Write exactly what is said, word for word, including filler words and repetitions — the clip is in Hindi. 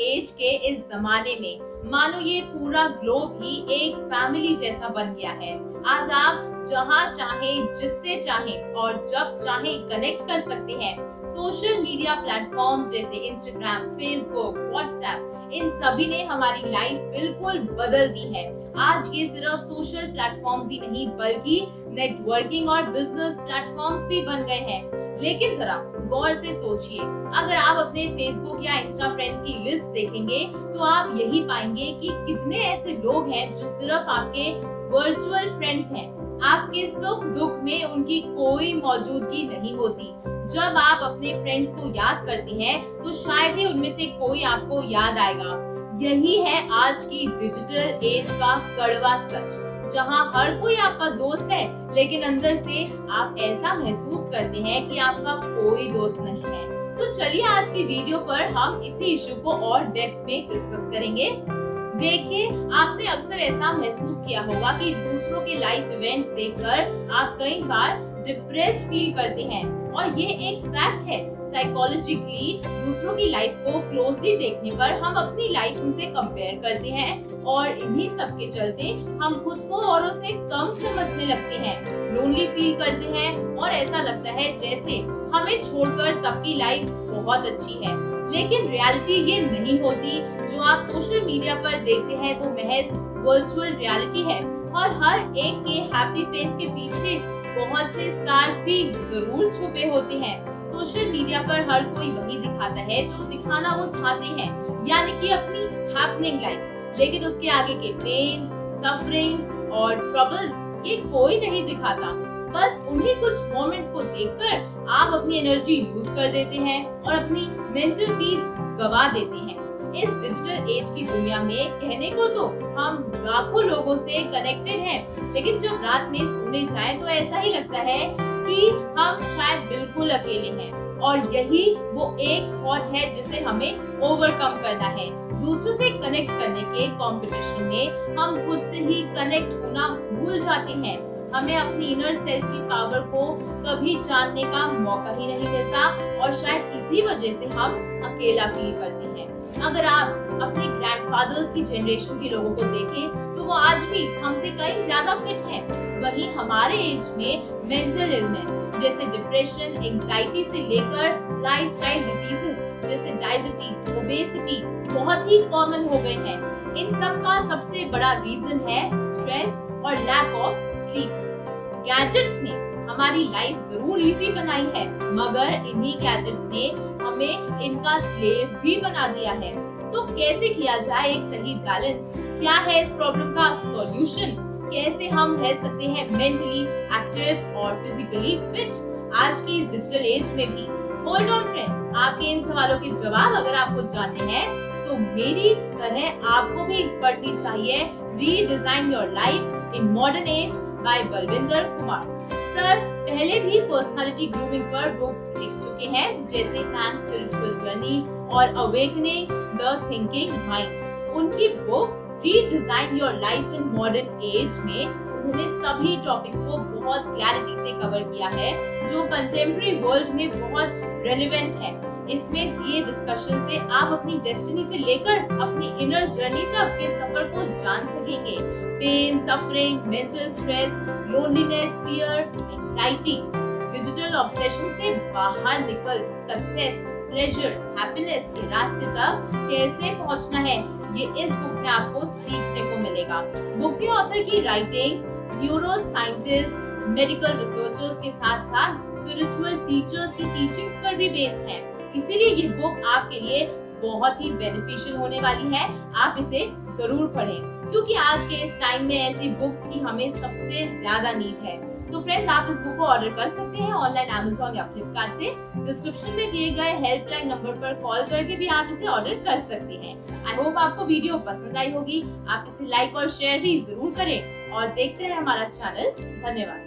एज के इस जमाने में मानो ये पूरा ग्लोब ही एक फैमिली जैसा बन गया है। आज आप जहां चाहे, जिससे चाहे और जब चाहे कनेक्ट कर सकते हैं। सोशल मीडिया प्लेटफॉर्म्स जैसे इंस्टाग्राम, फेसबुक, व्हाट्सएप, इन सभी ने हमारी लाइफ बिल्कुल बदल दी है। आज ये सिर्फ सोशल प्लेटफॉर्म्स ही नहीं बल्कि नेटवर्किंग और बिजनेस प्लेटफॉर्म्स भी बन गए हैं। लेकिन जरा गौर से सोचिए, अगर आप अपने फेसबुक या इंस्टा फ्रेंड्स की लिस्ट देखेंगे तो आप यही पाएंगे कि कितने ऐसे लोग हैं जो सिर्फ आपके वर्चुअल फ्रेंड्स हैं। आपके सुख दुख में उनकी कोई मौजूदगी नहीं होती। जब आप अपने फ्रेंड्स को याद करती हैं तो शायद ही उनमें से कोई आपको याद आएगा। यही है आज की डिजिटल एज का कड़वा सच, जहां हर कोई आपका दोस्त है लेकिन अंदर से आप ऐसा महसूस करते हैं कि आपका कोई दोस्त नहीं है। तो चलिए आज की वीडियो पर हम इसी इशू को और डेप्थ में डिस्कस करेंगे। देखिए, आपने अक्सर ऐसा महसूस किया होगा कि दूसरों के लाइफ इवेंट्स देखकर आप कई बार डिप्रेस्ड फील करते हैं और ये एक फैक्ट है। साइकोलॉजिकली दूसरों की लाइफ को क्लोजली देखने पर हम अपनी लाइफ उनसे कंपेयर करते हैं और इन्हीं सब के चलते हम खुद को औरों से कम समझने लगते हैं, लोनली फील करते हैं और ऐसा लगता है जैसे हमें छोड़कर सबकी लाइफ बहुत अच्छी है। लेकिन रियलिटी ये नहीं होती। जो आप सोशल मीडिया पर देखते हैं वो महज वर्चुअल रियलिटी है और हर एक के हैप्पी फेस के पीछे बहुत से स्टार्स भी जरूर छुपे होते हैं। सोशल मीडिया पर हर कोई वही दिखाता है जो दिखाना वो चाहते हैं, यानी कि अपनी हैपनिंग लाइफ। लेकिन उसके आगे के पेन, सफरिंग्स और ट्रबल्स ये कोई नहीं दिखाता। बस उन्हीं कुछ मोमेंट्स को देखकर आप अपनी एनर्जी लूज कर देते हैं और अपनी मेंटल पीस गवा देते हैं। इस डिजिटल एज की दुनिया में कहने को तो हम लाखों लोगों से कनेक्टेड हैं, लेकिन जब रात में सोने जाएं तो ऐसा ही लगता है कि हम शायद बिल्कुल अकेले हैं। और यही वो एक थॉट है जिसे हमें ओवरकम करना है। दूसरों से कनेक्ट करने के कंपटीशन में हम खुद से ही कनेक्ट होना भूल जाते हैं। हमें अपनी इनर सेल्फ की पावर को कभी जानने का मौका ही नहीं मिलता और शायद इसी वजह से हम अकेला फील करते हैं। अगर आप अपने ग्रैंडफादर्स की जनरेशन के लोगों को देखें तो वो आज भी हमसे कहीं ज्यादा फिट हैं। वहीं हमारे एज में मेंटल इलनेस जैसे डिप्रेशन, एंजाइटी से लेकर लाइफस्टाइल डिजीजेस जैसे डायबिटीज, ओबेसिटी बहुत ही कॉमन हो गए हैं। इन सब का सबसे बड़ा रीजन है स्ट्रेस और लैक ऑफ स्लीप। गैजेट्स ने हमारी लाइफ जरूर इजी बनाई है, मगर इन्हीं गैजेट्स ने हमें इनका स्लेव भी बना दिया है। तो कैसे किया जाए एक सही बैलेंस? क्या है इस प्रॉब्लम का सॉल्यूशन? कैसे हम रह सकते हैं मेंटली एक्टिव और फिजिकली फिट आज की इस डिजिटल एज में भी? होल्ड ऑन फ्रेंड्स, आपके इन सवालों के जवाब अगर आपको जानने हैं तो मेरी तरह आपको भी पढ़नी चाहिए redesign your life in modern age by Balvinder Kumar. Sir पहले भी पर्सनालिटी ग्रूमिंग पर बुक्स लिख चुके हैं जैसे मैन स्पिरिचुअल जर्नी और अवेकनिंग द थिंकिंग माइंड। उनकी book redesign your life in modern age में उन्होंने सभी टॉपिक्स को बहुत क्लैरिटी से कवर किया है जो कंटेम्प्रेरी वर्ल्ड में बहुत रेलेवेंट है। इसमें दिए डिस्कशन से आप अपनी डेस्टिनी से लेकर अपनी इनर जर्नी तक के सफर को जान सकेंगे। Pain, suffering, mental stress, loneliness, fear, anxiety, digital obsession से बाहर निकल सक्सेस, प्लेजर, हैप्पीनेस के रास्ते तक कैसे पहुंचना है, ये इस बुक में आपको सीखने को मिलेगा। बुक के ऑथर की writing neuroscientist, medical researchers के साथ साथ स्पिरिचुअल टीचर्स की टीचिंग्स पर भी बेस्ड है। इसीलिए ये बुक आपके लिए बहुत ही बेनिफिशियल होने वाली है। आप इसे जरूर पढ़ें क्योंकि आज के इस टाइम में ऐसी बुक्स की हमें सबसे ज्यादा नीड है। तो फ्रेंड्स, आप इस बुक को ऑर्डर कर सकते हैं ऑनलाइन अमेज़न या फ्लिपकार्ट से। डिस्क्रिप्शन में दिए गए हेल्पलाइन नंबर पर कॉल करके भी आप इसे ऑर्डर कर सकते हैं। आई होप आपको वीडियो पसंद आई होगी। आप इसे लाइक और शेयर भी जरूर करें और देखते हैं हमारा चैनल। धन्यवाद।